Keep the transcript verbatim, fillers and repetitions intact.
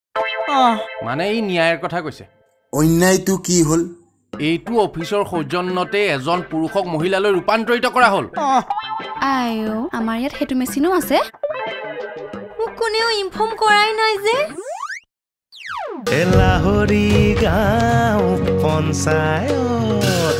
মানে ই ন্যায়ৰ কথা কৈছে অন্যায়টো কি হল এইটো অফিচৰ সৌজন্যতে এজন পুৰুষক মহিলালৈ ৰূপান্তৰিত কৰা হল আইও আমাৰ ইয়াত হেতু মেচিনো আছে মোক কোনেও ইনফৰ্ম কৰাই নাই যে লাহৰি গাঁও পঞ্চায়ত